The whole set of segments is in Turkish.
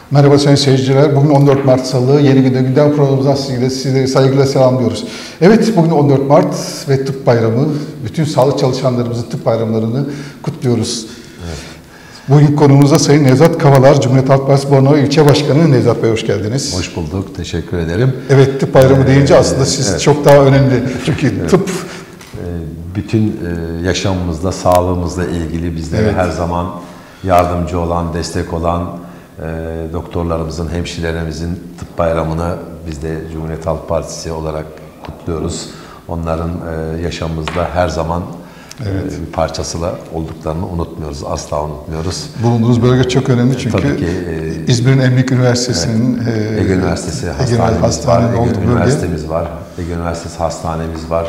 Merhaba sayın seyirciler. Bugün 14 Mart Salı. Yeni günde gündem programımızdan sizleri saygıyla selamlıyoruz. Evet, bugün 14 Mart ve Tıp Bayramı. Bütün sağlık çalışanlarımızın tıp bayramlarını kutluyoruz. Evet. Bugün konumuzda Sayın Nevzat Kavalar, Cumhuriyet Halk Partisi Bornova İlçe Başkanı. Nevzat Bey hoş geldiniz. Hoş bulduk, teşekkür ederim. Evet, tıp bayramı deyince aslında siz evet. çok daha önemli. Çünkü evet. tıp... Bütün yaşamımızla, sağlığımızla ilgili bizlere her zaman yardımcı olan, destek olan doktorlarımızın, hemşirelerimizin tıp bayramını biz de Cumhuriyet Halk Partisi olarak kutluyoruz. Onların yaşamımızda her zaman bir parçasıyla olduklarını unutmuyoruz, asla unutmuyoruz. Bulunduğunuz bölge çok önemli çünkü tabii ki, İzmir'in Emlik Üniversitesi'nin Ege Üniversitesi hastanemiz var, Ege Üniversitemiz var, Ege Üniversitesi hastanemiz var.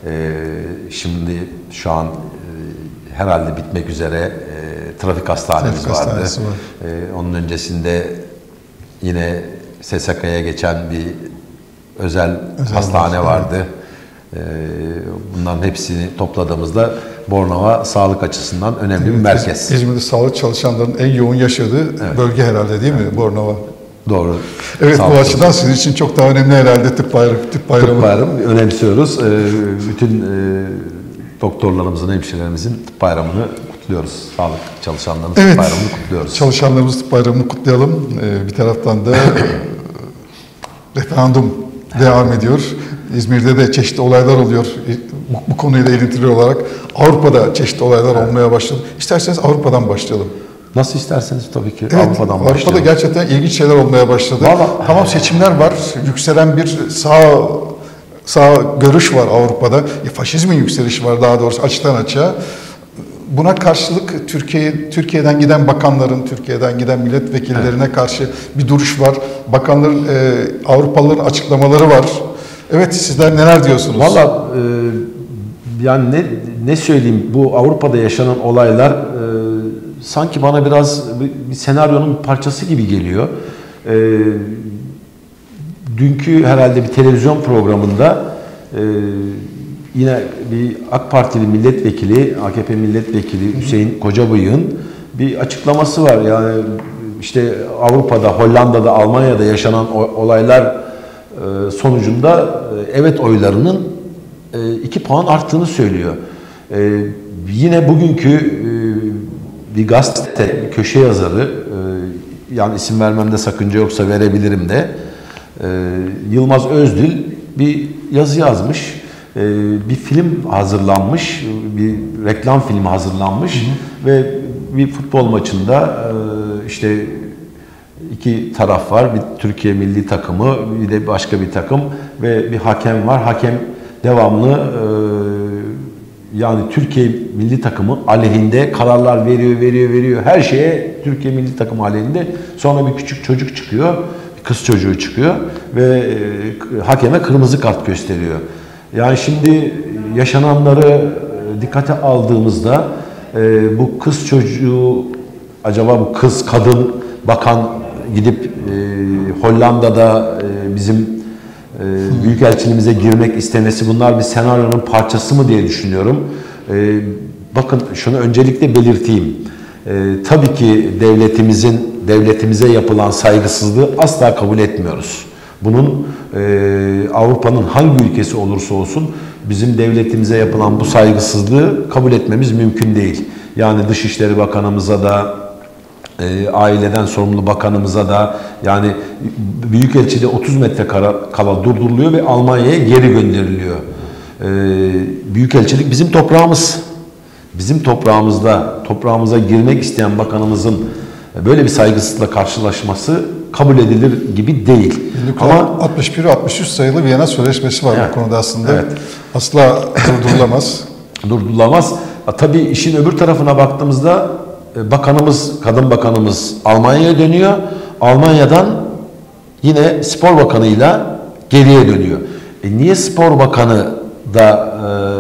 Şimdi şu an herhalde bitmek üzere trafik hastanemiz vardı. Onun öncesinde yine SSK'ya geçen bir özel hastane vardı. Bunların hepsini topladığımızda Bornova sağlık açısından önemli bir merkez. İzmir'de sağlık çalışanlarının en yoğun yaşadığı bölge herhalde değil mi Bornova? Doğru. Evet, bu açıdan sizin için çok daha önemli herhalde tıp bayramı. Tıp bayramı önemsiyoruz. Bütün doktorlarımızın, hemşirelerimizin tıp bayramını kutluyoruz. Sağlık çalışanlarımızın tıp bayramını kutluyoruz. Çalışanlarımızın tıp bayramını kutlayalım. Bir taraftan da referandum devam ediyor. İzmir'de de çeşitli olaylar oluyor. Bu konuyla ilintili olarak Avrupa'da çeşitli olaylar olmaya başladı. İsterseniz Avrupa'dan başlayalım. Nasıl isterseniz tabii ki evet, Avrupa'dan başlayalım. Avrupa'da gerçekten ilginç şeyler olmaya başladı. Tamam, seçimler var. Yükselen bir sağ görüş var Avrupa'da. Faşizmin yükselişi var daha doğrusu açıktan açığa. Buna karşılık Türkiye'den giden bakanların, Türkiye'den giden milletvekillerine karşı bir duruş var. Bakanların, Avrupalıların açıklamaları var. Evet, sizler neler diyorsunuz? Valla yani ne söyleyeyim, bu Avrupa'da yaşanan olaylar sanki bana biraz bir senaryonun parçası gibi geliyor. Dünkü herhalde bir televizyon programında yine bir AK Partili milletvekili, AKP milletvekili Hüseyin Kocabıyık'ın bir açıklaması var. Yani işte Avrupa'da, Hollanda'da, Almanya'da yaşanan olaylar sonucunda evet oylarının 2 puan arttığını söylüyor. Yine bugünkü bir gazete, köşe yazarı, yani isim vermemde sakınca yoksa verebilirim de, Yılmaz Özdil bir yazı yazmış. Bir film hazırlanmış, bir reklam filmi hazırlanmış ve bir futbol maçında işte 2 taraf var. Bir Türkiye milli takımı, bir de başka bir takım ve bir hakem var. Hakem devamlı yani Türkiye milli takımı aleyhinde kararlar veriyor. Her şeye Türkiye milli takımı aleyhinde. Sonra bir küçük çocuk çıkıyor, bir kız çocuğu çıkıyor ve hakeme kırmızı kart gösteriyor. Yani şimdi yaşananları dikkate aldığımızda bu kız çocuğu, acaba bu kız, kadın bakan gidip Hollanda'da bizim büyükelçiliğimize girmek istemesi, bunlar bir senaryonun parçası mı diye düşünüyorum. Bakın şunu öncelikle belirteyim. Tabii ki devletimize yapılan saygısızlığı asla kabul etmiyoruz. Bunun Avrupa'nın hangi ülkesi olursa olsun bizim devletimize yapılan bu saygısızlığı kabul etmemiz mümkün değil. Yani Dışişleri Bakanımıza da, aileden sorumlu bakanımıza da, yani Büyükelçide 30 metre kala durduruluyor ve Almanya'ya geri gönderiliyor. Büyükelçilik bizim toprağımız. Bizim toprağımıza girmek isteyen bakanımızın böyle bir saygısızlıkla karşılaşması kabul edilir gibi değil. Ama 61 ve 63 sayılı Viyana Sözleşmesi var bu konuda aslında. Evet. Asla durdurulamaz. Durdurulamaz. Tabii işin öbür tarafına baktığımızda kadın bakanımız Almanya'ya dönüyor. Almanya'dan yine spor bakanıyla geriye dönüyor. Niye spor bakanı da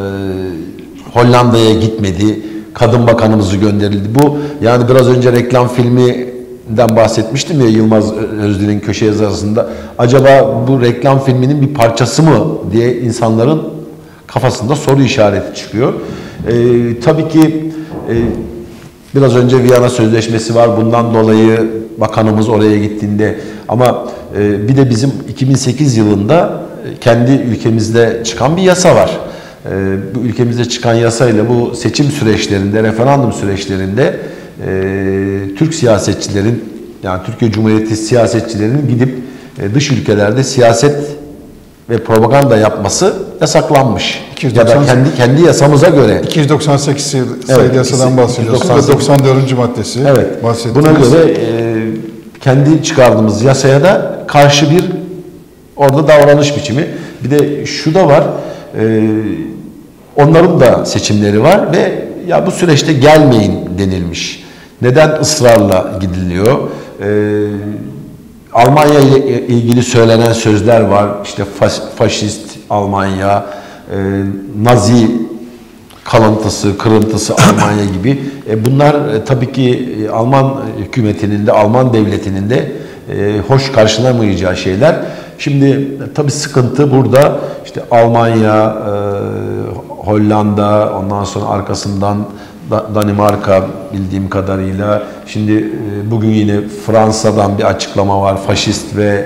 Hollanda'ya gitmedi? Kadın bakanımızı gönderildi. Bu yani biraz önce reklam filminden bahsetmiştim ya, Yılmaz Özdil'in köşe yazarısında. Acaba bu reklam filminin bir parçası mı diye insanların kafasında soru işareti çıkıyor. Tabii ki Biraz önce Viyana Sözleşmesi var. Bundan dolayı bakanımız oraya gittiğinde ama bir de bizim 2008 yılında kendi ülkemizde çıkan bir yasa var. Bu ülkemizde çıkan yasayla bu seçim süreçlerinde, referandum süreçlerinde Türk siyasetçilerin, yani Türkiye Cumhuriyeti siyasetçilerinin gidip dış ülkelerde siyaset ve propaganda yapması yasaklanmış. Ya da kendi yasamıza göre. 298 sayılı yasadan bahsediyorsunuz ve 94. maddesi. Evet. Buna göre kendi çıkardığımız yasaya da karşı bir orada davranış biçimi. Bir de şu da var. Onların da seçimleri var ve ya bu süreçte gelmeyin denilmiş. Neden ısrarla gidiliyor? Almanya ile ilgili söylenen sözler var. İşte faşist Almanya, Nazi kalıntısı, kırıntısı Almanya gibi. Bunlar tabii ki Alman hükümetinin de, Alman devletinin de hoş karşılanamayacağı şeyler. Şimdi tabii sıkıntı burada. İşte Almanya, Hollanda, ondan sonra arkasından Danimarka bildiğim kadarıyla. Şimdi bugün yine Fransa'dan bir açıklama var. Faşist ve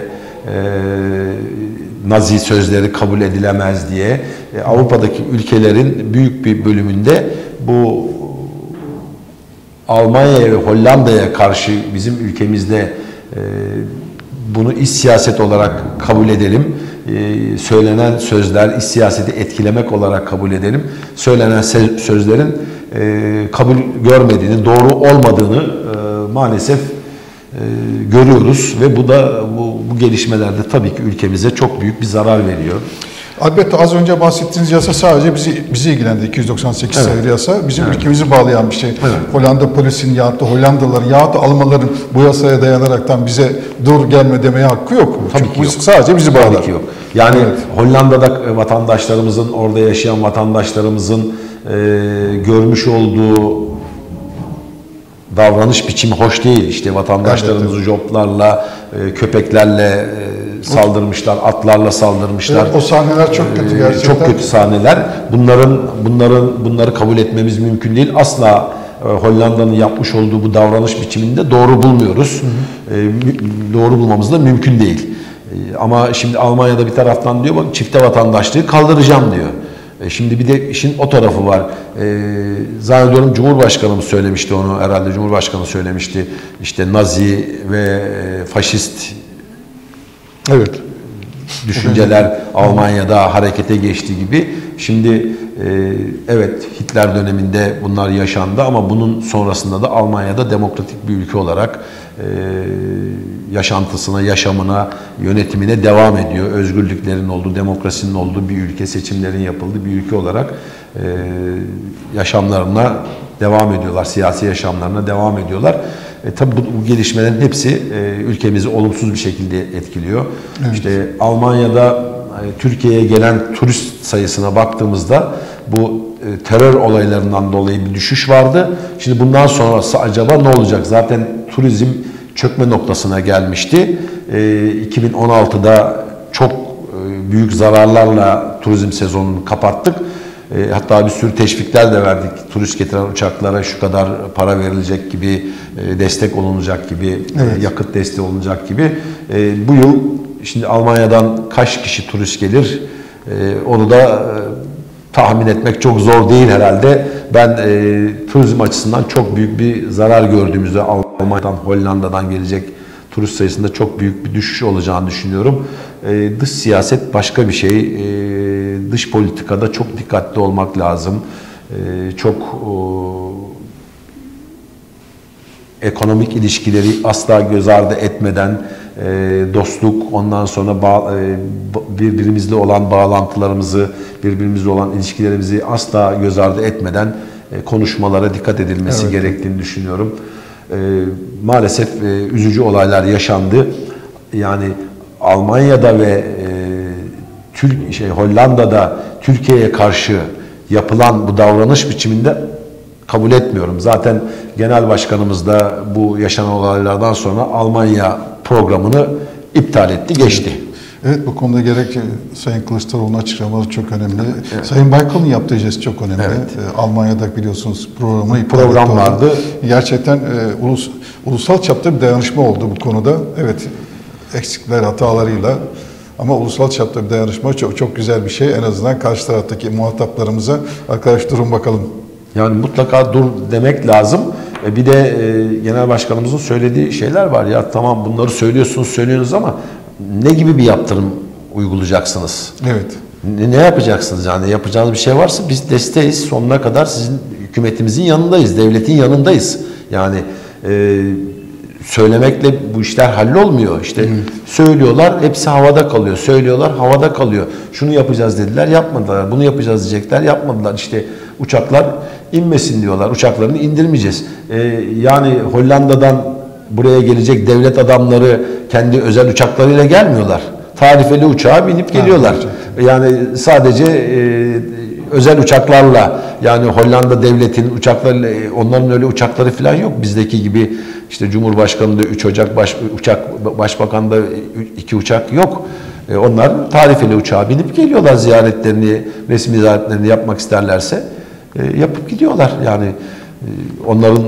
Nazi sözleri kabul edilemez diye. Avrupa'daki ülkelerin büyük bir bölümünde bu Almanya'ya ve Hollanda'ya karşı bizim ülkemizde bunu iç siyaset olarak kabul edelim. Söylenen sözler iç siyaseti etkilemek olarak kabul edelim. Söylenen sözlerin kabul görmediğini, doğru olmadığını maalesef görüyoruz ve bu da bu gelişmelerde tabii ki ülkemize çok büyük bir zarar veriyor. Elbette az önce bahsettiğiniz yasa sadece bizi ilgilendi. 298 sayılı yasa bizim ülkemizi bağlayan bir şey. Evet. Hollanda polisinin yahut da Hollandalıların yahut da Almanların bu yasaya dayanaraktan bize dur gelme demeye hakkı yok. Tabii ki yok. Sadece bizi bağlar. Tabii ki yok. Yani Hollanda'da vatandaşlarımızın, orada yaşayan vatandaşlarımızın görmüş olduğu davranış biçimi hoş değil. İşte vatandaşlarımızı joplarla, köpeklerle saldırmışlar, atlarla saldırmışlar. Evet, o sahneler çok kötü gerçekten. Çok kötü sahneler. Bunları kabul etmemiz mümkün değil. Asla Hollanda'nın yapmış olduğu bu davranış biçiminde doğru bulmuyoruz. Doğru bulmamız da mümkün değil. Ama şimdi Almanya'da bir taraftan diyor, bak çifte vatandaşlığı kaldıracağım diyor. Şimdi bir de işin o tarafı var. Zannediyorum Cumhurbaşkanımız söylemişti onu, herhalde Cumhurbaşkanı söylemişti. İşte Nazi ve faşist düşünceler Almanya'da harekete geçti gibi. Şimdi evet Hitler döneminde bunlar yaşandı ama bunun sonrasında da Almanya'da demokratik bir ülke olarak yaşantısına, yaşamına, yönetimine devam ediyor. Özgürlüklerin olduğu, demokrasinin olduğu bir ülke, seçimlerin yapıldığı bir ülke olarak yaşamlarına devam ediyorlar, siyasi yaşamlarına devam ediyorlar. Tabii bu gelişmelerin hepsi ülkemizi olumsuz bir şekilde etkiliyor. Evet. İşte Almanya'da Türkiye'ye gelen turist sayısına baktığımızda bu terör olaylarından dolayı bir düşüş vardı. Şimdi bundan sonrası acaba ne olacak? Zaten turizm çökme noktasına gelmişti. 2016'da çok büyük zararlarla turizm sezonunu kapattık. Hatta bir sürü teşvikler de verdik. Turist getiren uçaklara şu kadar para verilecek gibi, destek olunacak gibi, yakıt desteği olunacak gibi. Bu yıl şimdi Almanya'dan kaç kişi turist gelir? Onu da tahmin etmek çok zor değil herhalde. Ben turizm açısından çok büyük bir zarar gördüğümüzde Almanya'dan, Hollanda'dan gelecek turist sayısında çok büyük bir düşüş olacağını düşünüyorum. Dış siyaset başka bir şey. Dış politikada çok dikkatli olmak lazım. Çok ekonomik ilişkileri asla göz ardı etmeden dostluk, ondan sonra birbirimizle olan bağlantılarımızı, birbirimizle olan ilişkilerimizi asla göz ardı etmeden konuşmalara dikkat edilmesi gerektiğini düşünüyorum. Maalesef üzücü olaylar yaşandı. Yani Almanya'da ve Hollanda'da Türkiye'ye karşı yapılan bu davranış biçiminde kabul etmiyorum. Zaten Genel Başkanımız da bu yaşanan olaylardan sonra Almanya programını iptal etti, geçti. Evet, bu konuda gerek Sayın Kılıçdaroğlu'nun açıklamaları çok önemli. Evet. Sayın Baykal'ın yaptığı jest çok önemli. Evet. Almanya'da biliyorsunuz program vardı. Gerçekten ulusal çapta bir dayanışma oldu bu konuda. Evet, eksikler, hatalarıyla ama ulusal çapta bir dayanışma çok güzel bir şey. En azından karşı taraftaki muhataplarımıza arkadaş durun bakalım. Yani mutlaka dur demek lazım. Bir de Genel Başkanımızın söylediği şeyler var. Ya tamam bunları söylüyorsunuz ama ne gibi bir yaptırım uygulayacaksınız? Evet. Ne yapacaksınız yani? Yapacağınız bir şey varsa biz desteğiz. Sonuna kadar sizin hükümetimizin yanındayız, devletin yanındayız. Yani söylemekle bu işler hallolmuyor. İşte söylüyorlar, hepsi havada kalıyor. Söylüyorlar, havada kalıyor. Şunu yapacağız dediler, yapmadılar. Bunu yapacağız diyecekler, yapmadılar. İşte uçaklar inmesin diyorlar. Uçaklarını indirmeyeceğiz. Yani Hollanda'dan buraya gelecek devlet adamları kendi özel uçaklarıyla gelmiyorlar. Tarifeli uçağa binip geliyorlar. Yani sadece özel uçaklarla, yani Hollanda devletinin uçaklarıyla, onların öyle uçakları falan yok. Bizdeki gibi işte Cumhurbaşkanı'nda 3 Ocak Başbakan'da 2 uçak yok. Onlar tarifeli uçağa binip geliyorlar, ziyaretlerini, resmi ziyaretlerini yapmak isterlerse yapıp gidiyorlar. Yani onların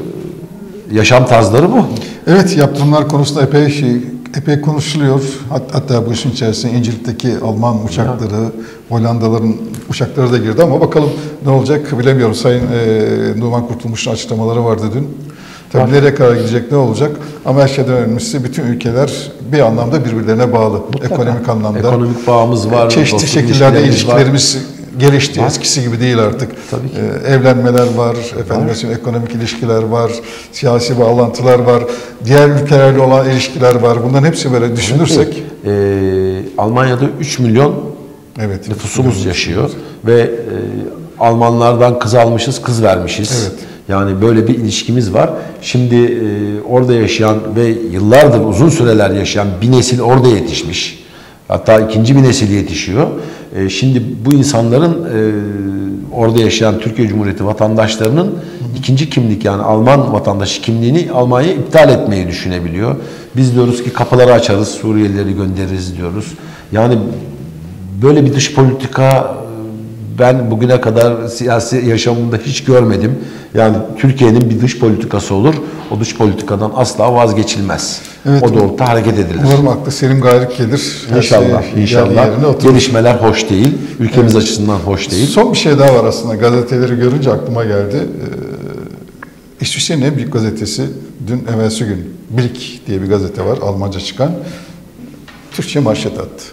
yaşam tarzları bu. Evet, yaptırımlar konusunda epey konuşuluyor. Hatta bu işin içerisine İncirlik'teki Alman uçakları, Hollandaların uçakları da girdi ama bakalım ne olacak bilemiyorum. Sayın Numan Kurtulmuş'un açıklamaları vardı dün. Tabii nereye kadar gidecek, ne olacak? Ama her şeyden önemlisi bütün ülkeler bir anlamda birbirlerine bağlı. Mutlaka. Ekonomik anlamda. Ekonomik bağımız var. Çeşitli şekillerde ilişkilerimiz gelişti. Var. Eskisi gibi değil artık. Tabii ki. Evlenmeler var, ekonomik ilişkiler var, siyasi bağlantılar var, diğer ülkelerle olan ilişkiler var. Bunların hepsi böyle düşünürsek. Almanya'da 3 milyon nüfusumuz yaşıyor ve Almanlardan kız almışız, kız vermişiz. Evet. Yani böyle bir ilişkimiz var. Şimdi orada yaşayan ve yıllardır uzun süreler yaşayan bir nesil orada yetişmiş. Hatta ikinci bir nesil yetişiyor. Şimdi bu insanların orada yaşayan Türkiye Cumhuriyeti vatandaşlarının ikinci kimlik, yani Alman vatandaşı kimliğini Almanya'ya iptal etmeyi düşünebiliyor. Biz diyoruz ki kapıları açarız, Suriyelileri göndeririz diyoruz. Yani böyle bir dış politika ben bugüne kadar siyasi yaşamımda hiç görmedim. Yani Türkiye'nin bir dış politikası olur. O dış politikadan asla vazgeçilmez. Evet, o doğrultuda hareket edilir. Umarım aklı selim gayrık gelir. İnşallah. Gelişmeler hoş değil. Ülkemiz açısından hoş değil. Son bir şey daha var aslında. Gazeteleri görünce aklıma geldi. İsviçre'nin en büyük gazetesi dün evvelsi gün Bild diye bir gazete var. Almanca çıkan. Türkçe manşet attı.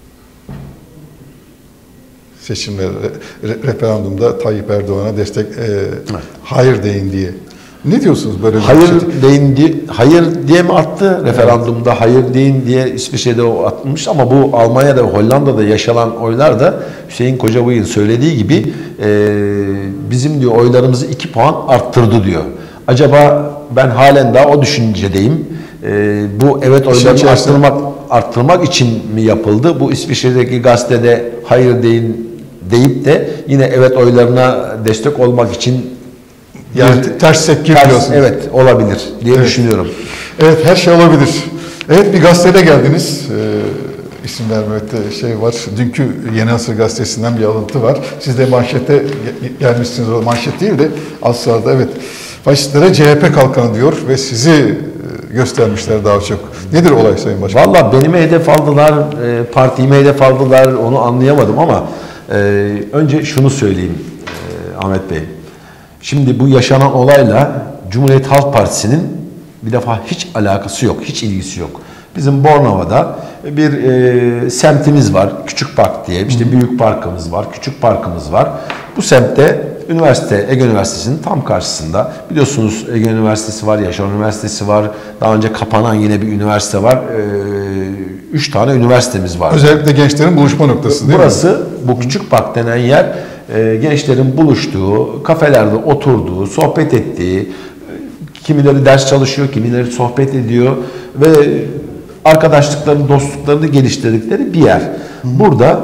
Seçimler, referandumda Tayyip Erdoğan'a destek, hayır deyin diye. Ne diyorsunuz böyle bir hayır diye mi attı? Referandumda hayır deyin diye İsviçre'de o atmış ama bu Almanya'da ve Hollanda'da yaşanan oylar da Hüseyin Kocabıyık'ın söylediği gibi bizim diyor oylarımızı 2 puan arttırdı diyor. Acaba ben halen daha o düşüncedeyim. Bu evet oylarını arttırmak için mi yapıldı? Bu İsviçre'deki gazetede hayır deyin deyip de yine evet oylarına destek olmak için ters tepki diyorsunuz. Evet, olabilir diye düşünüyorum. Evet, her şey olabilir. Evet, bir gazetede geldiniz. İsim vermekte var. Dünkü Yeni Asır gazetesinden bir alıntı var. Siz de manşete gelmişsiniz. O manşet değil de aslarda evet. Faşistlere CHP kalkanı diyor ve sizi göstermişler daha çok. Nedir olay Sayın Başkan? Valla benime hedef aldılar, partime hedef aldılar, onu anlayamadım ama önce şunu söyleyeyim Ahmet Bey. Şimdi bu yaşanan olayla Cumhuriyet Halk Partisi'nin bir defa hiç alakası yok, hiç ilgisi yok. Bizim Bornova'da bir semtimiz var, Küçük Park diye. İşte büyük parkımız var, küçük parkımız var. Bu semtte üniversite, Ege Üniversitesi'nin tam karşısında. Biliyorsunuz Ege Üniversitesi var, Yaşar Üniversitesi var. Daha önce kapanan yine bir üniversite var. 3 tane üniversitemiz var. Özellikle gençlerin buluşma noktası değil Burası, mi? bu Küçük Park denen yer gençlerin buluştuğu, kafelerde oturduğu, sohbet ettiği, kimileri ders çalışıyor, kimileri sohbet ediyor ve arkadaşlıklarını, dostluklarını geliştirdikleri bir yer. Burada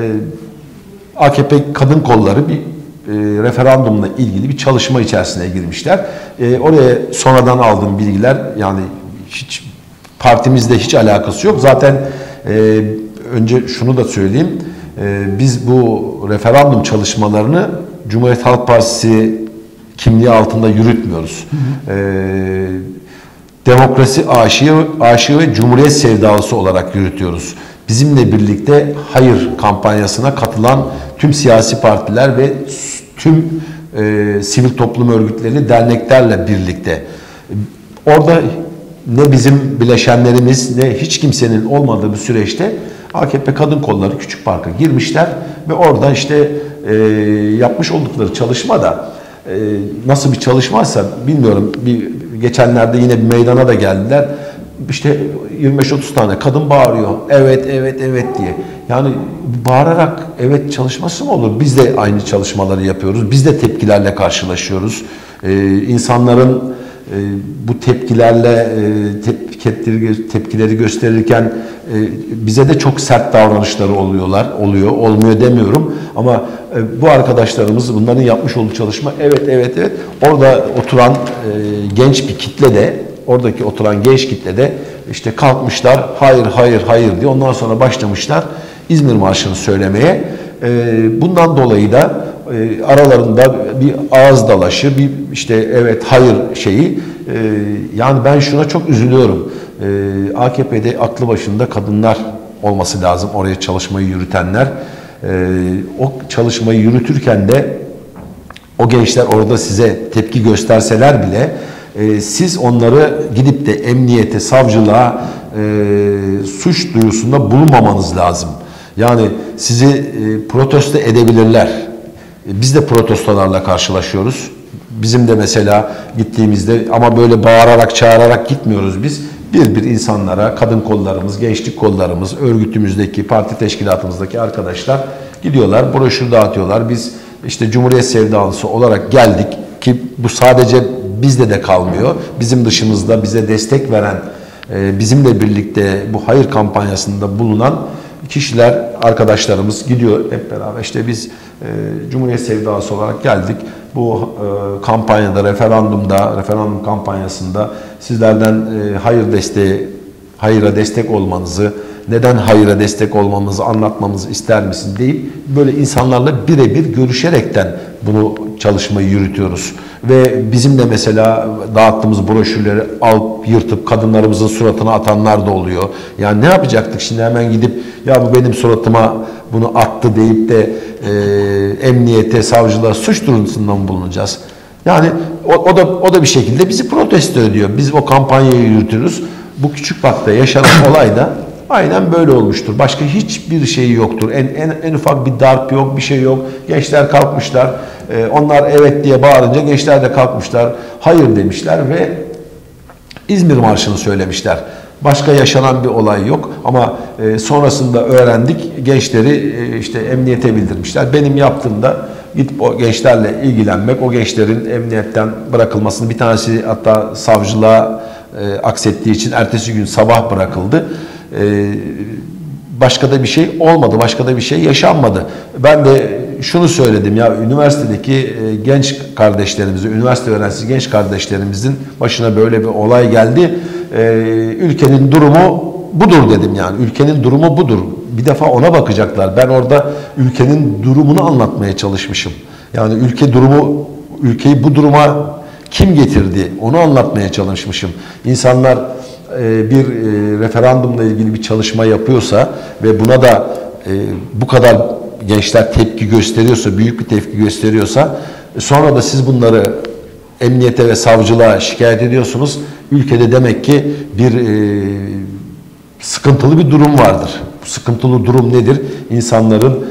AKP kadın kolları bir referandumla ilgili bir çalışma içerisine girmişler. Oraya sonradan aldığım bilgiler, yani hiç partimizde hiç alakası yok. Zaten önce şunu da söyleyeyim. Biz bu referandum çalışmalarını Cumhuriyet Halk Partisi kimliği altında yürütmüyoruz. Demokrasi aşığı ve Cumhuriyet sevdalısı olarak yürütüyoruz. Bizimle birlikte hayır kampanyasına katılan tüm siyasi partiler ve tüm sivil toplum örgütleri, derneklerle birlikte. Orada ne bizim bileşenlerimiz ne hiç kimsenin olmadığı bir süreçte AKP Kadın Kolları Küçük Park'a girmişler ve orada işte yapmış oldukları çalışma da nasıl bir çalışmaysa bilmiyorum. Geçenlerde yine bir meydana da geldiler. İşte 25-30 tane kadın bağırıyor. Evet, evet, evet diye. Yani bağırarak evet çalışması mı olur? Biz de aynı çalışmaları yapıyoruz. Biz de tepkilerle karşılaşıyoruz. İnsanların bu tepkilerle tepkileri gösterirken bize de çok sert davranışları olmuyor demiyorum ama bu arkadaşlarımız bunların yapmış olduğu çalışma evet orada oturan genç bir kitle de oradaki oturan genç kitle de işte kalkmışlar hayır diye ondan sonra başlamışlar İzmir Marşı'nı söylemeye. Bundan dolayı da aralarında bir ağız dalaşı, bir işte evet hayır şeyi. Yani ben şuna çok üzülüyorum. AKP'de aklı başında kadınlar olması lazım oraya çalışmayı yürütenler. O çalışmayı yürütürken de o gençler orada size tepki gösterseler bile siz onları gidip de emniyete, savcılığa suç duyusunda bulunmamanız lazım. Yani sizi protesto edebilirler. Biz de protestolarla karşılaşıyoruz. Bizim de mesela gittiğimizde ama böyle bağırarak, çağırarak gitmiyoruz biz. Bir insanlara, kadın kollarımız, gençlik kollarımız, örgütümüzdeki, parti teşkilatımızdaki arkadaşlar gidiyorlar, broşür dağıtıyorlar. Biz işte Cumhuriyet sevdalısı olarak geldik ki bu sadece bizde de kalmıyor. Bizim dışımızda bize destek veren, bizimle birlikte bu hayır kampanyasında bulunan kişiler, arkadaşlarımız gidiyor hep beraber. İşte biz Cumhuriyet sevdalısı olarak geldik. Bu kampanyada, referandum kampanyasında sizlerden hayıra destek olmanızı, neden hayıra destek olmamızı anlatmamızı ister misin deyip böyle insanlarla birebir görüşerekten bunu çalışmayı yürütüyoruz. Ve bizim de mesela dağıttığımız broşürleri alıp yırtıp kadınlarımızın suratına atanlar da oluyor. Yani ne yapacaktık şimdi hemen gidip ya bu benim suratıma bunu attı deyip de emniyete, savcılığa suç duyurusunda mı bulunacağız? Yani o da bir şekilde bizi protesto ediyor. Biz o kampanyayı yürütürüz. Bu küçük parkta yaşanan olay da aynen böyle olmuştur. Başka hiçbir şey yoktur. En ufak bir darp yok, bir şey yok. Gençler kalkmışlar. Onlar evet diye bağırınca gençler de kalkmışlar. Hayır demişler ve İzmir Marşı'nı söylemişler. Başka yaşanan bir olay yok ama sonrasında öğrendik. Gençleri işte emniyete bildirmişler. Benim yaptığımda gidip o gençlerle ilgilenmek, o gençlerin emniyetten bırakılmasını, bir tanesi hatta savcılığa aksettiği için ertesi gün sabah bırakıldı. Başka da bir şey olmadı, başka da bir şey yaşanmadı. Ben de şunu söyledim ya, üniversitedeki genç kardeşlerimizin, üniversite öğrencisi genç kardeşlerimizin başına böyle bir olay geldi. Ülkenin durumu budur dedim yani. Ülkenin durumu budur. Bir defa ona bakacaklar. Ben orada ülkenin durumunu anlatmaya çalışmışım. Yani ülkeyi bu duruma kim getirdi? Onu anlatmaya çalışmışım. İnsanlar bir referandumla ilgili bir çalışma yapıyorsa ve buna da bu kadar gençler tepki gösteriyorsa, büyük bir tepki gösteriyorsa sonra da siz bunları emniyete ve savcılığa şikayet ediyorsunuz. Ülkede demek ki bir sıkıntılı bir durum vardır. Bu sıkıntılı durum nedir? İnsanların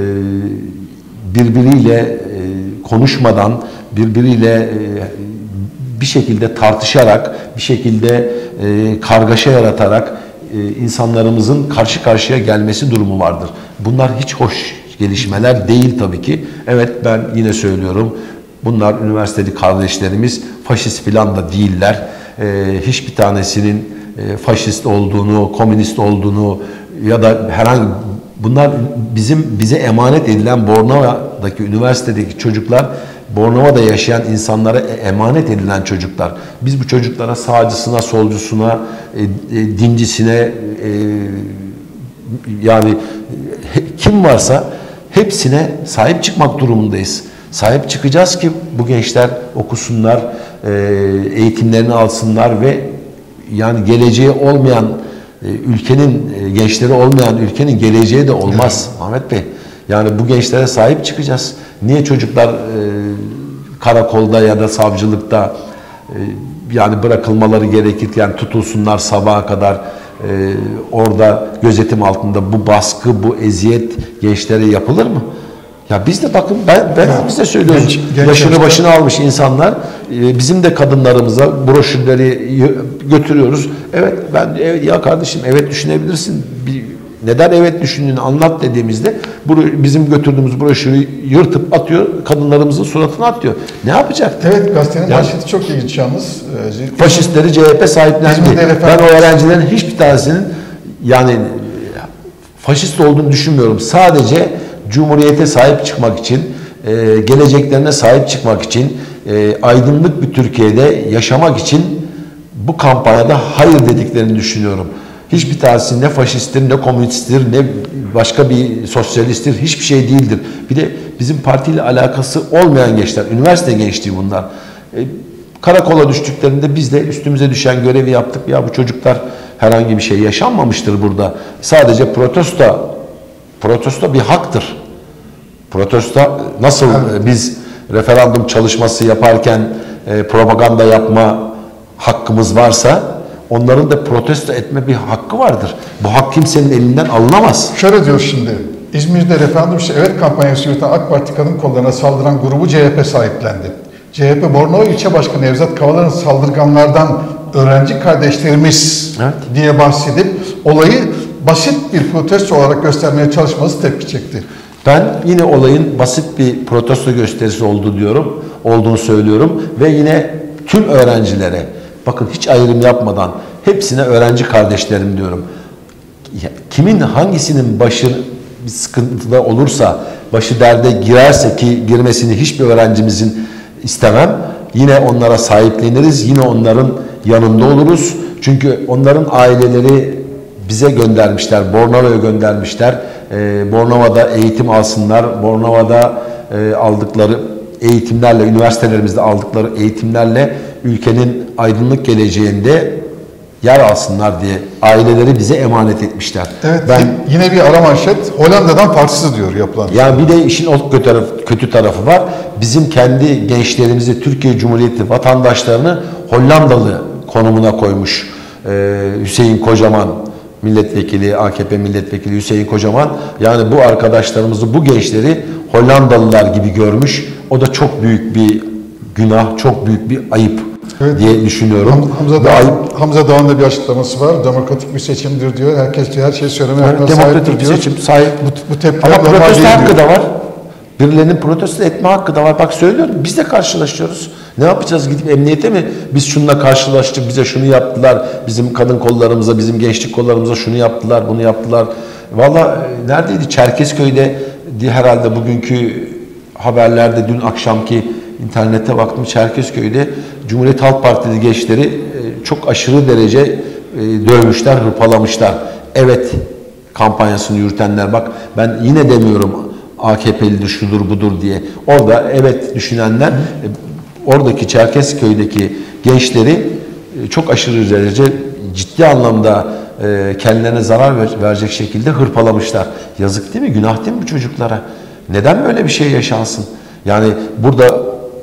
birbiriyle konuşmadan, birbiriyle bir şekilde tartışarak, bir şekilde kargaşa yaratarak insanlarımızın karşı karşıya gelmesi durumu vardır. Bunlar hiç hoş gelişmeler değil tabii ki. Evet, ben yine söylüyorum. Bunlar üniversiteli kardeşlerimiz, faşist filan da değiller. Hiçbir tanesinin faşist olduğunu, komünist olduğunu ya da herhangi, bunlar bize emanet edilen Bornova'daki üniversitedeki çocuklar, Bornova'da yaşayan insanlara emanet edilen çocuklar. Biz bu çocuklara sağcısına, solcusuna, dincisine, yani kim varsa hepsine sahip çıkmak durumundayız. Sahip çıkacağız ki bu gençler okusunlar, eğitimlerini alsınlar ve yani geleceği olmayan ülkenin, gençleri olmayan ülkenin geleceği de olmaz Ahmet Bey. Yani bu gençlere sahip çıkacağız. Niye çocuklar karakolda ya da savcılıkta yani bırakılmaları gerekirken tutulsunlar sabaha kadar orada gözetim altında, bu baskı, bu eziyet gençlere yapılır mı? Ya biz de bakın biz de söylüyoruz. Yaşını başına almış insanlar, bizim de kadınlarımıza broşürleri götürüyoruz. Evet ya kardeşim evet düşünebilirsin. Neden evet düşündüğünü anlat dediğimizde bizim götürdüğümüz broşürü yırtıp atıyor, kadınlarımızın suratına atıyor. Ne yapacak? Evet, gazetenin manşeti çok ilginç yalnız. Faşistleri CHP sahiplendi. Ben o öğrencilerin hiçbir tanesinin yani faşist olduğunu düşünmüyorum. Sadece Cumhuriyete sahip çıkmak için, geleceklerine sahip çıkmak için, aydınlık bir Türkiye'de yaşamak için bu kampanyada hayır dediklerini düşünüyorum. Hiçbir tanesi ne faşisttir, ne komünisttir, ne başka bir sosyalisttir, hiçbir şey değildir. Bir de bizim partiyle alakası olmayan gençler, üniversite gençliği bunlar. Karakola düştüklerinde biz de üstümüze düşen görevi yaptık. Ya bu çocuklar herhangi bir şey yaşanmamıştır burada. Sadece protesto bir haktır. Protesto nasıl biz referandum çalışması yaparken propaganda yapma hakkımız varsa onların da protesto etme bir hakkı vardır. Bu hak kimsenin elinden alınamaz. Şöyle diyor şimdi. İzmir'de referandum evet kampanyası yürüten AK Parti kadın kollarına saldıran grubu CHP sahiplendi. CHP Bornova İlçe Başkanı Nevzat Kavalar'ın saldırganlardan öğrenci kardeşlerimiz diye bahsedip olayı basit bir protesto olarak göstermeye çalışması tepki çekti. Ben yine olayın basit bir protesto gösterisi olduğunu söylüyorum ve yine tüm öğrencilere bakın hiç ayrım yapmadan hepsine öğrenci kardeşlerim diyorum. Kimin hangisinin başı bir sıkıntıda olursa, başı derde girerse ki girmesini hiçbir öğrencimizin istemem. Yine onlara sahipleniriz, yine onların yanında oluruz. Çünkü onların aileleri bize göndermişler, Bornova'ya göndermişler. Bornova'da eğitim alsınlar, Bornova'da aldıkları eğitimlerle, üniversitelerimizde aldıkları eğitimlerle ülkenin aydınlık geleceğinde yer alsınlar diye aileleri bize emanet etmişler. Evet, yine bir ara manşet, Hollanda'dan farksız diyor yapılan. Yani bir de işin o kötü tarafı var. Bizim kendi gençlerimizi, Türkiye Cumhuriyeti vatandaşlarını Hollandalı konumuna koymuş Hüseyin Kocaman milletvekili, AKP milletvekili Hüseyin Kocaman. Yani bu arkadaşlarımızı, bu gençleri Hollandalılar gibi görmüş. O da çok büyük bir günah, çok büyük bir ayıp diye düşünüyorum. Hamza Dağ'ın da bir açıklaması var. Demokratik bir seçimdir diyor. Herkes her şeyi söylemeye hakkına sahiptir diyor. Seçim sahip. Bu tepkiler ama protesto hakkı da var. Birilerinin protesto etme hakkı da var. Bak söylüyorum, biz de karşılaşıyoruz. Ne yapacağız, gidip emniyete mi? Biz şununla karşılaştık, bize şunu yaptılar. Bizim kadın kollarımıza, bizim gençlik kollarımıza şunu yaptılar, bunu yaptılar. Vallahi neredeydi? Çerkezköy'de herhalde bugünkü haberlerde, dün akşamki internete baktım, Çerkezköy'de Cumhuriyet Halk Partili gençleri çok aşırı derece dövmüşler, hırpalamışlar. Evet kampanyasını yürütenler, bak ben yine demiyorum AKP'lidir, şudur budur diye. Orada evet düşünenler oradaki Çerkezköy'deki gençleri çok aşırı derece ciddi anlamda kendilerine zarar verecek şekilde hırpalamışlar. Yazık değil mi? Günah değil mi bu çocuklara? Neden böyle bir şey yaşansın? Yani burada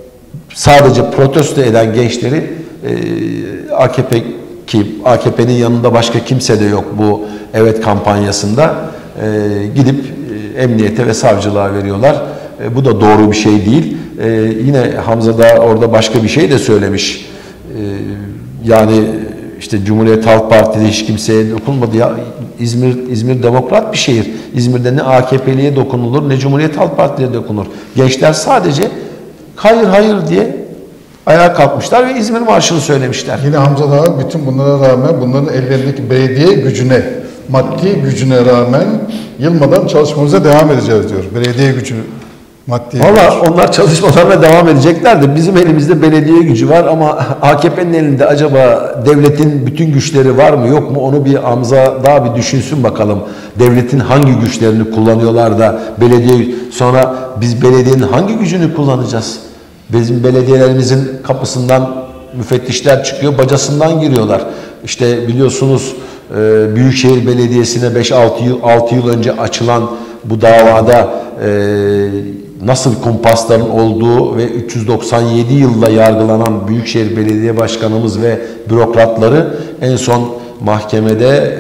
sadece protesto eden gençleri AKP'nin yanında başka kimse de yok bu evet kampanyasında gidip emniyete ve savcılığa veriyorlar. Bu da doğru bir şey değil. Yine Hamza da orada başka bir şey de söylemiş. Yani işte Cumhuriyet Halk Partili hiç kimseye dokunmadı. Ya İzmir demokrat bir şehir. İzmir'de ne AKP'liye dokunulur ne Cumhuriyet Halk Partili'ye dokunur. Gençler sadece hayır hayır diye ayağa kalkmışlar ve İzmir Marşı'nı söylemişler. Yine Hamza Dağ bütün bunlara rağmen bunların ellerindeki belediye gücüne, maddi gücüne rağmen yılmadan çalışmamıza devam edeceğiz diyor. Belediye gücü Maddi. Valla onlar çalışmalarına devam edecekler de bizim elimizde belediye gücü var ama AKP'nin elinde acaba devletin bütün güçleri var mı yok mu onu bir Hamza daha bir düşünsün bakalım. Devletin hangi güçlerini kullanıyorlar da belediye, sonra biz belediyenin hangi gücünü kullanacağız? Bizim belediyelerimizin kapısından müfettişler çıkıyor, bacasından giriyorlar. İşte biliyorsunuz Büyükşehir Belediyesi'ne 5-6 yıl önce açılan bu davada nasıl kumpasların olduğu ve 397 yılda yargılanan Büyükşehir Belediye Başkanımız ve bürokratları en son mahkemede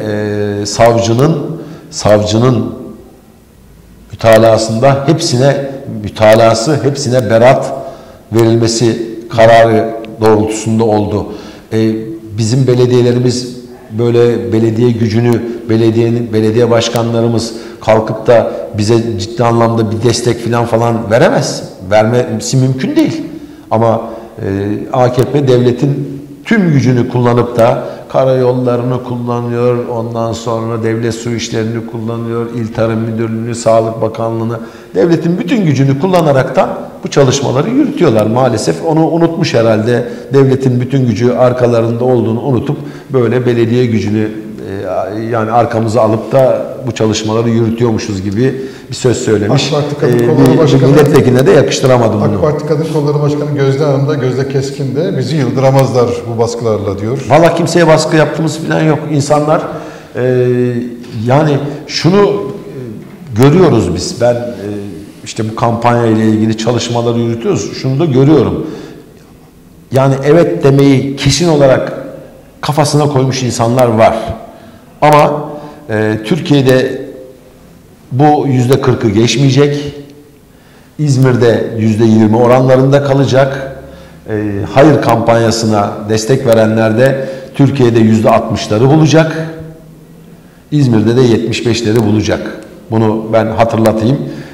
savcının mütalasında hepsine beraat verilmesi kararı doğrultusunda oldu. Bizim belediyelerimiz böyle belediye gücünü, belediye başkanlarımız kalkıp da bize ciddi anlamda bir destek falan veremez. Vermesi mümkün değil. Ama AKP devletin tüm gücünü kullanıp da karayollarını kullanıyor, ondan sonra devlet su işlerini kullanıyor, İl Tarım Müdürlüğü'nü, Sağlık Bakanlığı'nı, devletin bütün gücünü kullanaraktan bu çalışmaları yürütüyorlar. Maalesef onu unutmuş herhalde. Devletin bütün gücü arkalarında olduğunu unutup böyle belediye gücünü yani arkamıza alıp da bu çalışmaları yürütüyormuşuz gibi bir söz söylemiş. AK Parti Kadın Kolları Başkanı, milletvekiline de yakıştıramadım bunu. AK Parti Kadın Kolları Başkanı Gözde Hanım da, Gözde Keskin de bizi yıldıramazlar bu baskılarla diyor. Valla kimseye baskı yaptığımız falan yok. İnsanlar yani şunu görüyoruz biz. Ben işte bu kampanya ile ilgili çalışmaları yürütüyoruz. Şunu da görüyorum. Yani evet demeyi kesin olarak kafasına koymuş insanlar var. Ama Türkiye'de bu %40'ı geçmeyecek. İzmir'de %20 oranlarında kalacak. Hayır kampanyasına destek verenler de Türkiye'de %60'ları bulacak. İzmir'de de 75'leri bulacak. Bunu ben hatırlatayım.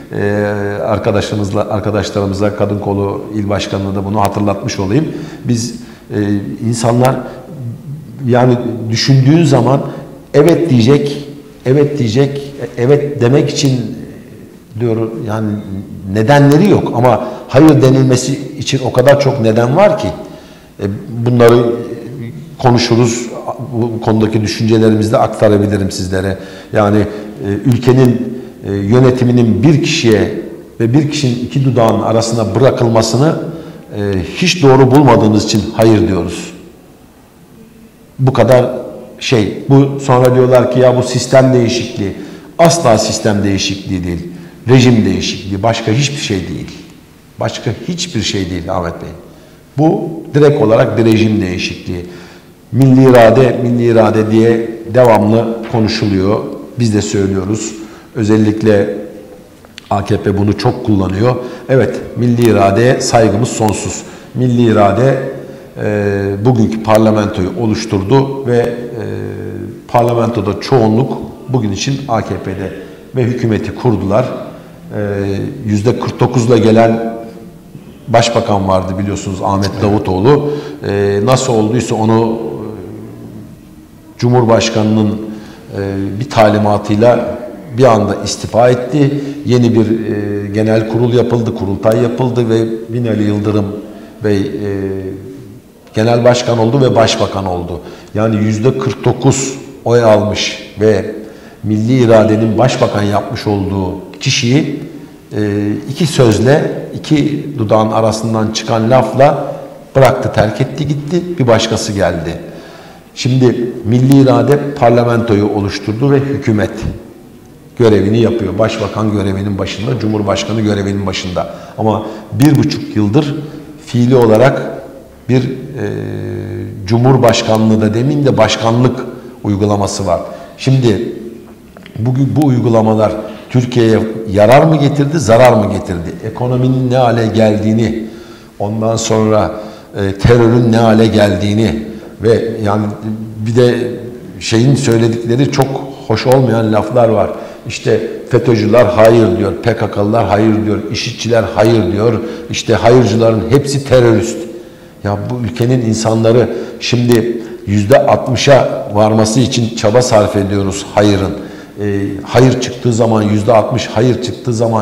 Arkadaşlarımıza, Kadın Kolu İl Başkanı'na da bunu hatırlatmış olayım. Biz insanlar yani düşündüğün zaman evet demek için diyor yani nedenleri yok ama hayır denilmesi için o kadar çok neden var ki bunları konuşuruz. Bu konudaki düşüncelerimizi de aktarabilirim sizlere. Yani ülkenin yönetiminin bir kişiye ve bir kişinin iki dudağın arasına bırakılmasını hiç doğru bulmadığımız için hayır diyoruz. Bu kadar bu sonra diyorlar ki ya bu sistem değişikliği. Asla sistem değişikliği değil. Rejim değişikliği. Başka hiçbir şey değil. Başka hiçbir şey değil Ahmet Bey. Bu direkt olarak bir rejim değişikliği. Milli irade diye devamlı konuşuluyor. Biz de söylüyoruz. Özellikle AKP bunu çok kullanıyor. Evet, milli iradeye saygımız sonsuz. Milli irade bugünkü parlamentoyu oluşturdu ve parlamentoda çoğunluk bugün için AKP'de ve hükümeti kurdular. %49'la gelen başbakan vardı biliyorsunuz, Ahmet Davutoğlu. Nasıl olduysa onu Cumhurbaşkanı'nın bir talimatıyla bir anda istifa etti. Yeni bir genel kurul yapıldı, kurultay yapıldı ve Binali Yıldırım Bey genel başkan oldu ve başbakan oldu. Yani %49 oy almış ve milli iradenin başbakan yapmış olduğu kişiyi iki sözle, iki dudağın arasından çıkan lafla bıraktı, terk etti, gitti. Bir başkası geldi. Şimdi milli irade parlamentoyu oluşturdu ve hükümet görevini yapıyor. Başbakan görevinin başında, Cumhurbaşkanı görevinin başında. Ama 1,5 yıldır fiili olarak bir Cumhurbaşkanlığı da demeyeyim de başkanlık uygulaması var. Şimdi bugün bu uygulamalar Türkiye'ye yarar mı getirdi, zarar mı getirdi? Ekonominin ne hale geldiğini, ondan sonra terörün ne hale geldiğini ve yani bir de söyledikleri çok hoş olmayan laflar var. İşte FETÖ'cüler hayır diyor, PKK'lılar hayır diyor, IŞİD'çiler hayır diyor. İşte hayırcıların hepsi terörist. Ya bu ülkenin insanları şimdi %60'a varması için çaba sarf ediyoruz hayırın. Hayır çıktığı zaman, %60 hayır çıktığı zaman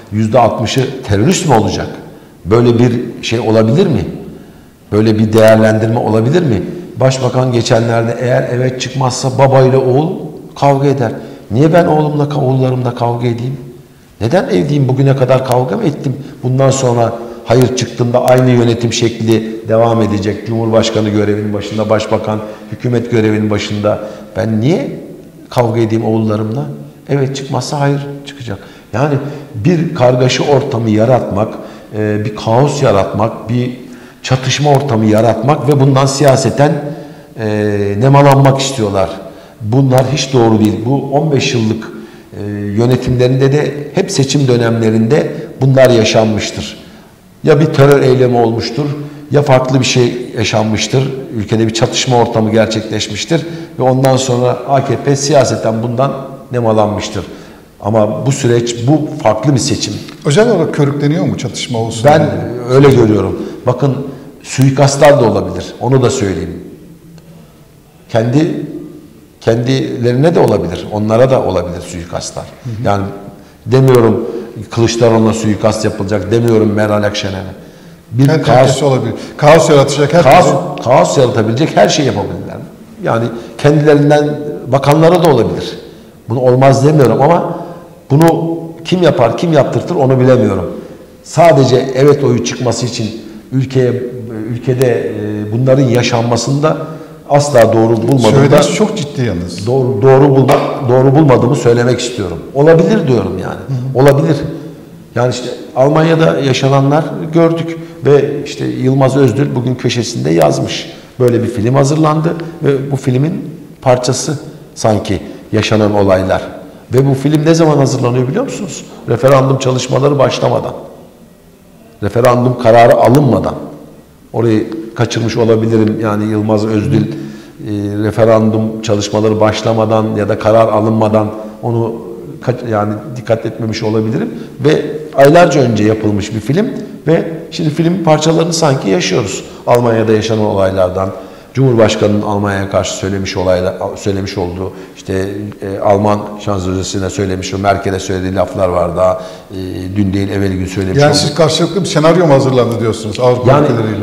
%60'ı terörist mi olacak? Böyle bir şey olabilir mi? Böyle bir değerlendirme olabilir mi? Başbakan geçenlerde eğer evet çıkmazsa baba ile oğul kavga eder. Niye ben oğullarımla kavga edeyim? Neden edeyim? Bugüne kadar kavga mı ettim? Bundan sonra hayır çıktığında aynı yönetim şekli devam edecek. Cumhurbaşkanı görevinin başında, başbakan hükümet görevinin başında. Ben niye kavga edeyim oğullarımla? Evet çıkmazsa hayır çıkacak. Yani bir kargaşa ortamı yaratmak, bir kaos yaratmak, bir çatışma ortamı yaratmak ve bundan siyaseten nemalanmak istiyorlar. Bunlar hiç doğru değil. Bu 15 yıllık yönetimlerinde de hep seçim dönemlerinde bunlar yaşanmıştır. Ya bir terör eylemi olmuştur, ya farklı bir şey yaşanmıştır. Ülkede bir çatışma ortamı gerçekleşmiştir ve ondan sonra AKP siyaseten bundan nemalanmıştır. Ama bu süreç, bu farklı bir seçim. Özel olarak körükleniyor mu çatışma olsun? Ben öyle görüyorum. Bakın suikastlar da olabilir. Onu da söyleyeyim. Kendilerine de olabilir. Onlara da olabilir suikastlar. Yani demiyorum Kılıçdaroğlu'na suikast yapılacak. Demiyorum Meral Akşener'e. Bir kaos olabilir. Kaos yaratacak herkese. Kaos yaratabilecek her şey yapabilirler. Yani kendilerinden bakanlara da olabilir. Bunu olmaz demiyorum ama bunu kim yapar, kim yaptırtır onu bilemiyorum. Sadece evet oyu çıkması için ülkede bunların yaşanmasında asla doğru bulmadığımı Söylediğiniz çok ciddi yalnız. Doğru bulmadığımı söylemek istiyorum. Olabilir diyorum yani. Olabilir. Yani işte Almanya'da yaşananlar gördük ve işte Yılmaz Özdil bugün köşesinde yazmış. Böyle bir film hazırlandı ve bu filmin parçası sanki yaşanan olaylar. Ve bu film ne zaman hazırlanıyor biliyor musunuz? Referandum çalışmaları başlamadan. Referandum kararı alınmadan. Orayı kaçırmış olabilirim. Yani Yılmaz Özdil referandum çalışmaları başlamadan ya da karar alınmadan onu yani dikkat etmemiş olabilirim. Ve aylarca önce yapılmış bir film ve şimdi filmin parçalarını sanki yaşıyoruz. Almanya'da yaşanan olaylardan, Cumhurbaşkanı'nın Almanya'ya karşı söylemiş olduğu, işte Alman şansölyesine söylemiş, Merkel'e söylediği laflar var daha dün değil evvel gün söylemiş. Yani siz karşılıklı bir senaryo mu hazırlandı diyorsunuz Avrupa ülkeleriyle?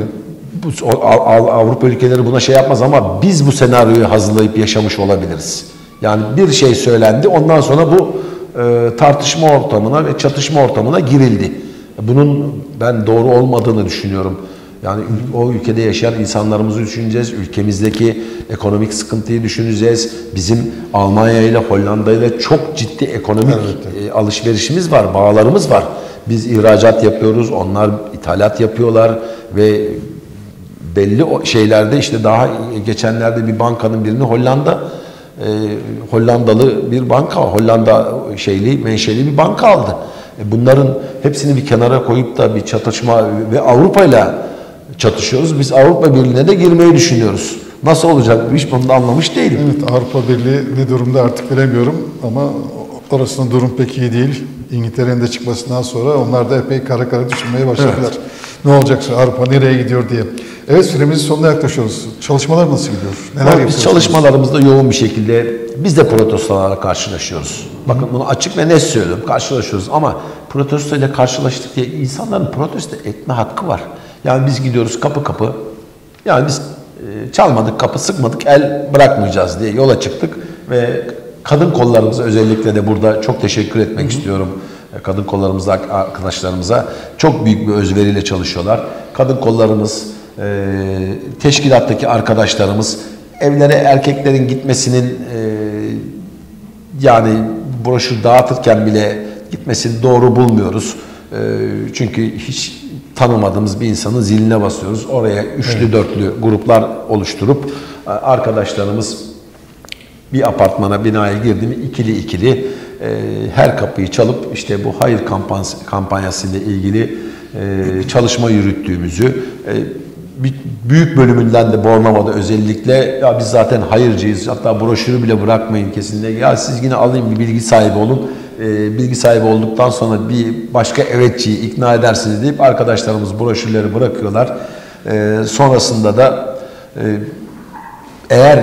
Avrupa ülkeleri buna şey yapmaz ama biz bu senaryoyu hazırlayıp yaşamış olabiliriz. Yani bir şey söylendi, ondan sonra bu tartışma ortamına ve çatışma ortamına girildi. Bunun ben doğru olmadığını düşünüyorum. Yani o ülkede yaşayan insanlarımızı düşüneceğiz, ülkemizdeki ekonomik sıkıntıyı düşüneceğiz. Bizim Almanya ile Hollanda ile çok ciddi ekonomik alışverişimiz var, bağlarımız var. Biz ihracat yapıyoruz, onlar ithalat yapıyorlar ve belli şeylerde işte daha geçenlerde bir bankanın birini Hollandalı bir banka, Hollanda menşeli bir banka aldı. Bunların hepsini bir kenara koyup da bir çatışma ve Avrupa ile çatışıyoruz. Biz Avrupa Birliği'ne de girmeyi düşünüyoruz. Nasıl olacak bu iş bunu da anlamış değilim. Evet, Avrupa Birliği ne durumda artık bilemiyorum ama orasının durum pek iyi değil. İngiltere'nin de çıkmasından sonra onlar da epey kara kara düşünmeye başladılar. Evet. Ne olacaksa Avrupa nereye gidiyor diye. Evet, süremizin sonuna yaklaşıyoruz. Çalışmalar nasıl gidiyor? Neler yapıyorsunuz? Biz çalışmalarımızda yoğun bir şekilde biz de protestolarla karşılaşıyoruz. Bakın bunu açık ve net söylüyorum. Karşılaşıyoruz ama protesto ile karşılaştık diye insanların protesto etme hakkı var. Yani biz gidiyoruz kapı kapı. Yani biz çalmadık kapı, sıkmadık, el bırakmayacağız diye yola çıktık ve kadın kollarımıza özellikle de burada çok teşekkür etmek istiyorum. Kadın kollarımıza, arkadaşlarımıza çok büyük bir özveriyle çalışıyorlar. Kadın kollarımız, teşkilattaki arkadaşlarımız evlere erkeklerin gitmesinin yani broşür dağıtırken bile gitmesini doğru bulmuyoruz. Çünkü hiç tanımadığımız bir insanın ziline basıyoruz. Oraya üçlü dörtlü gruplar oluşturup arkadaşlarımız bir apartmana, binaya girdi mi ikili her kapıyı çalıp işte bu hayır kampanyası ile ilgili çalışma yürüttüğümüzü büyük bölümünden de Bornova'da özellikle ya biz zaten hayırcıyız, hatta broşürü bile bırakmayın kesinlikle, ya siz yine alayım bir bilgi sahibi olun, bilgi sahibi olduktan sonra bir başka evetçiyi ikna edersiniz deyip arkadaşlarımız broşürleri bırakıyorlar. Sonrasında da eğer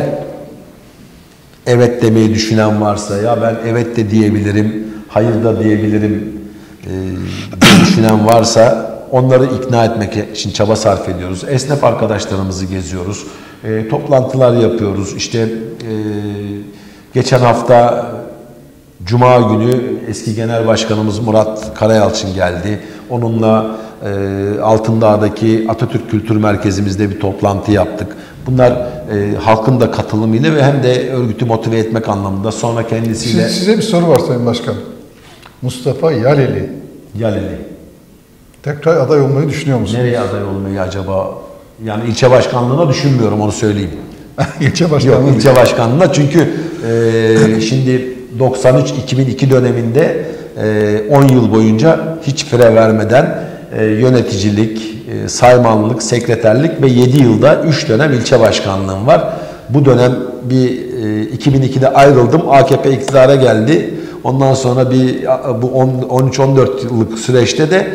evet demeyi düşünen varsa ya ben evet de diyebilirim, hayır da diyebilirim, düşünen varsa onları ikna etmek için çaba sarf ediyoruz. Esnaf arkadaşlarımızı geziyoruz. Toplantılar yapıyoruz. İşte geçen hafta Cuma günü eski Genel Başkanımız Murat Karayalçın geldi. Onunla Altındağ'daki Atatürk Kültür Merkezimizde bir toplantı yaptık. Bunlar halkın da katılımıyla ve hem de örgütü motive etmek anlamında. Sonra kendisiyle... Size bir soru var Sayın Başkan. Mustafa Yaleli. Yaleli. Tekrar aday olmayı düşünüyor musunuz? Nereye aday olmayı acaba? Yani ilçe başkanlığına düşünmüyorum, onu söyleyeyim. İlçe başkanlığı. Yok, ilçe başkanlığına, çünkü şimdi 93-2002 döneminde 10 yıl boyunca hiç fire vermeden yöneticilik, saymanlık, sekreterlik ve 7 yılda 3 dönem ilçe başkanlığım var. Bu dönem bir 2002'de ayrıldım. AKP iktidara geldi. Ondan sonra bu 13-14 yıllık süreçte de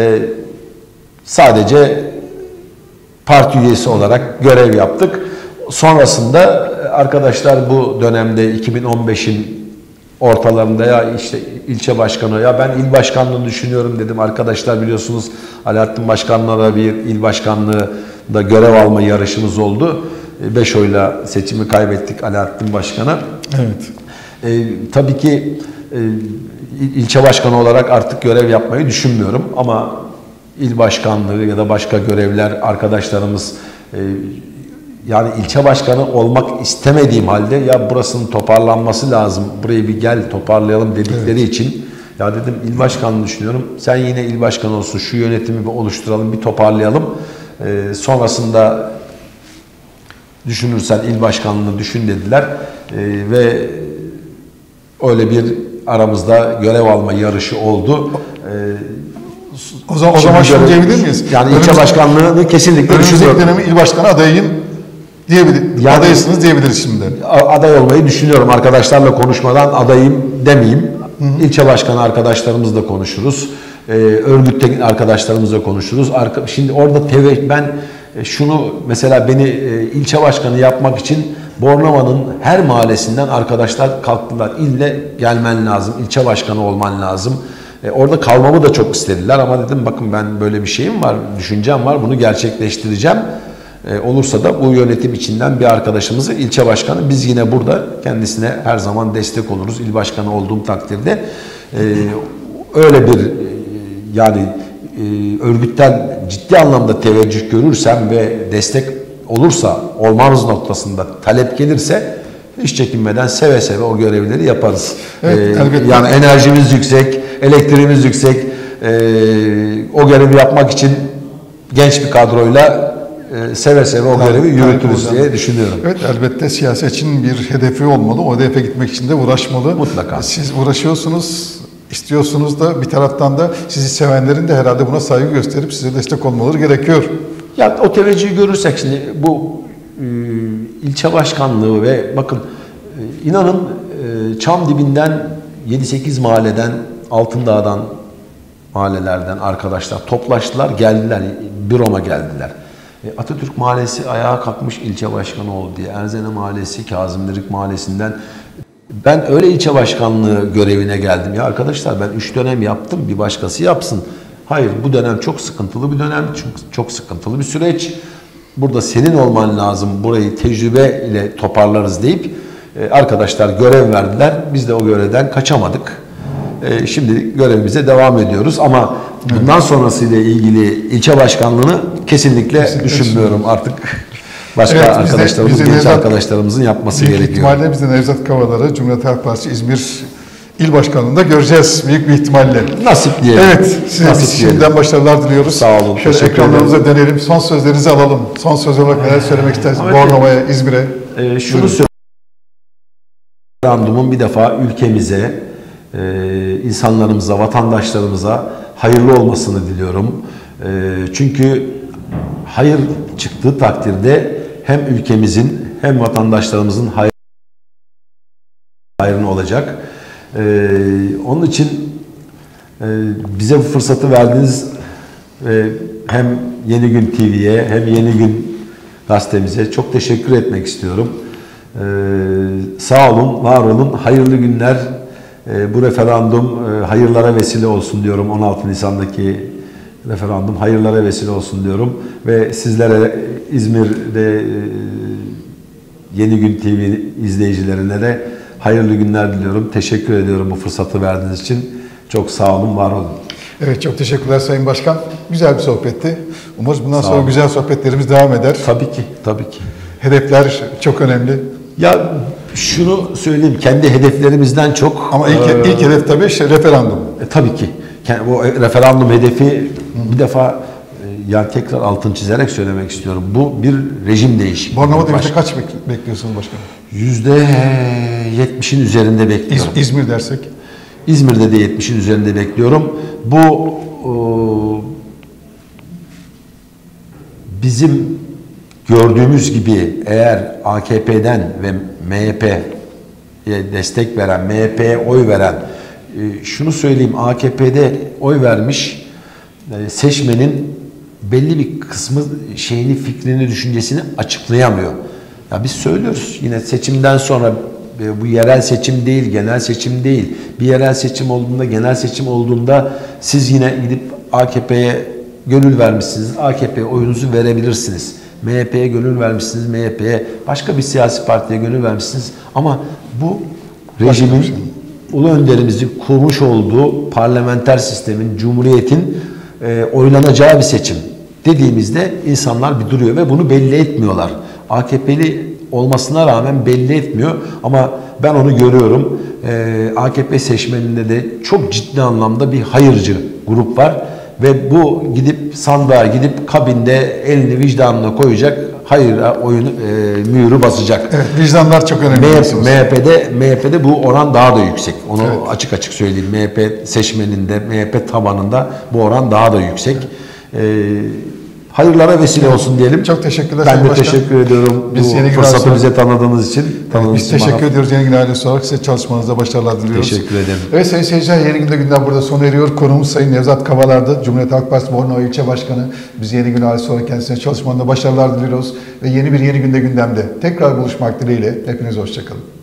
sadece parti üyesi olarak görev yaptık. Sonrasında arkadaşlar bu dönemde 2015'in ortalarında ya işte ilçe başkanı, ya ben il başkanlığını düşünüyorum dedim. Arkadaşlar biliyorsunuz Alaaddin Başkan'la da bir il başkanlığında görev alma yarışımız oldu. 5 oyla seçimi kaybettik Alaaddin Başkan'a. Evet. Tabii ki ilçe başkanı olarak artık görev yapmayı düşünmüyorum ama il başkanlığı ya da başka görevler arkadaşlarımız, yani ilçe başkanı olmak istemediğim halde ya burasının toparlanması lazım, burayı bir gel toparlayalım dedikleri için ya dedim il başkanlığı düşünüyorum. Sen yine il başkanı olsun, şu yönetimi bir oluşturalım, bir toparlayalım. Sonrasında düşünürsen il başkanlığını düşün dediler ve öyle bir aramızda görev alma yarışı oldu. O zaman şunu diyebilir miyiz? Yani ilçe başkanlığını kesinlikle düşünüyorum. Önümüzdeki dönemi il başkanı adayım adayısınız diyebiliriz şimdi. Aday olmayı düşünüyorum. Arkadaşlarla konuşmadan adayım demeyeyim. İlçe başkanı arkadaşlarımızla konuşuruz. Örgütte arkadaşlarımızla konuşuruz. Şimdi orada ben şunu mesela beni ilçe başkanı yapmak için Bornova'nın her mahallesinden arkadaşlar kalktılar. İlle gelmen lazım, ilçe başkanı olman lazım. Orada kalmamı da çok istediler ama dedim bakın ben böyle bir şeyim var, düşüncem var, bunu gerçekleştireceğim. Olursa da bu yönetim içinden bir arkadaşımızı ilçe başkanı, biz yine burada kendisine her zaman destek oluruz. İl başkanı olduğum takdirde öyle bir yani örgütten ciddi anlamda teveccüh görürsem ve destek olursa, olmamız noktasında talep gelirse hiç çekinmeden seve seve o görevleri yaparız. Evet, yani enerjimiz yüksek, elektriğimiz yüksek. O görevi yapmak için genç bir kadroyla seve seve o görevi yürütürüz diye düşünüyorum. Evet, elbette siyasetçinin bir hedefi olmalı. O hedefe gitmek için de uğraşmalı. Mutlaka. Siz uğraşıyorsunuz, istiyorsunuz da bir taraftan da sizi sevenlerin de herhalde buna saygı gösterip size destek olmaları gerekiyor. Ya o teveccühü görürsek şimdi bu ilçe başkanlığı ve bakın inanın Çam dibinden 7-8 mahalleden, Altındağ'dan mahallelerden arkadaşlar toplaştılar, geldiler, büroma geldiler. Atatürk Mahallesi ayağa kalkmış ilçe başkanı oldu diye. Erzene Mahallesi, Kazımdırık Mahallesi'nden ben öyle ilçe başkanlığı görevine geldim. Ya arkadaşlar ben 3 dönem yaptım, bir başkası yapsın. Hayır, bu dönem çok sıkıntılı bir dönem, çok sıkıntılı bir süreç. Burada senin olman lazım, burayı tecrübe ile toparlarız deyip arkadaşlar görev verdiler. Biz de o görevden kaçamadık. Şimdi görevimize devam ediyoruz ama bundan sonrasıyla ilgili ilçe başkanlığını kesinlikle düşünmüyorum artık. Başka arkadaşlarımız, genç arkadaşlarımızın yapması gerekiyor. İhtimalle biz de Nevzat Kavalar'ı Cumhuriyet Halk Partisi İzmir İl Başkanlığı'nda göreceğiz büyük bir ihtimalle. Nasip diyelim. Evet, size şimdiden başarılar diliyoruz. Sağ olun. Şöyle ekranlarımıza dönelim. Son sözlerinizi alalım. Son söz olarak neler söylemek istersiniz Bornova'ya, İzmir'e? Şunu söyleyeyim. Referandumun bir defa ülkemize, insanlarımıza, vatandaşlarımıza hayırlı olmasını diliyorum. Çünkü hayır çıktığı takdirde hem ülkemizin hem vatandaşlarımızın hayrına olacak. Onun için bize bu fırsatı verdiğiniz hem Yeni Gün TV'ye hem Yeni Gün gazetemize çok teşekkür etmek istiyorum. Sağ olun, var olun, hayırlı günler Bu referandum hayırlara vesile olsun diyorum. 16 Nisan'daki referandum hayırlara vesile olsun diyorum. Ve sizlere, İzmir'de Yeni Gün TV izleyicilerine de hayırlı günler diliyorum. Teşekkür ediyorum bu fırsatı verdiğiniz için. Çok sağ olun, var olun. Evet, çok teşekkürler Sayın Başkan. Güzel bir sohbetti. Umarız bundan sonra güzel sohbetlerimiz devam eder. Tabii ki, tabii ki. Hedefler çok önemli. Ya şunu söyleyeyim, kendi hedeflerimizden çok... Ama ilk hedef tabii referandum. Tabii ki. O referandum hedefi bir defa yani tekrar altını çizerek söylemek istiyorum. Bu bir rejim değişikliği. Bornova'da kaç bekliyorsunuz başkanım? %70'in üzerinde bekliyorum. İzmir dersek? İzmir'de de 70'in üzerinde bekliyorum. Bu bizim gördüğümüz gibi eğer AKP'den ve MHP'ye destek veren, MHP'ye oy veren, şunu söyleyeyim, AKP'de oy vermiş seçmenin belli bir kısmı şeyini, fikrini, düşüncesini açıklayamıyor. Ya biz söylüyoruz yine seçimden sonra, bu yerel seçim değil, genel seçim değil. Bir yerel seçim olduğunda, genel seçim olduğunda siz yine gidip AKP'ye gönül vermişsiniz. AKP'ye oyunuzu verebilirsiniz. MHP'ye gönül vermişsiniz. MHP'ye, başka bir siyasi partiye gönül vermişsiniz. Ama bu rejimin, ulu önderimizin kurmuş olduğu parlamenter sistemin, cumhuriyetin oylanacağı bir seçim dediğimizde insanlar bir duruyor ve bunu belli etmiyorlar. AKP'li olmasına rağmen belli etmiyor ama ben onu görüyorum. AKP seçmeninde de çok ciddi anlamda bir hayırcı grup var ve bu gidip sandığa gidip kabinde elini vicdanına koyacak, hayır oyun mühürü basacak. Evet, vicdanlar çok önemli. MHP'de bu oran daha da yüksek. Onu açık açık söyleyeyim. MHP seçmeninde, MHP tabanında bu oran daha da yüksek. Hayırlara vesile olsun diyelim. Çok teşekkürler. Ben de teşekkür ediyorum. Biz bu fırsatı bize tanıdığınız için. Biz teşekkür ediyoruz Yeni Gün ailesi olarak. Size çalışmanızda başarılar diliyoruz. Teşekkür ederim. Evet sayın seyirciler, Yeni Gün'de gündem burada sona eriyor. Konuğumuz Sayın Nevzat Kabalar'dı. Cumhuriyet Halk Partisi Bornova İlçe Başkanı. Biz Yeni Gün ailesi olarak kendisine çalışmanında başarılar diliyoruz. Ve yeni bir Yeni Gün'de gündemde tekrar buluşmak dileğiyle. Hepinize hoşçakalın.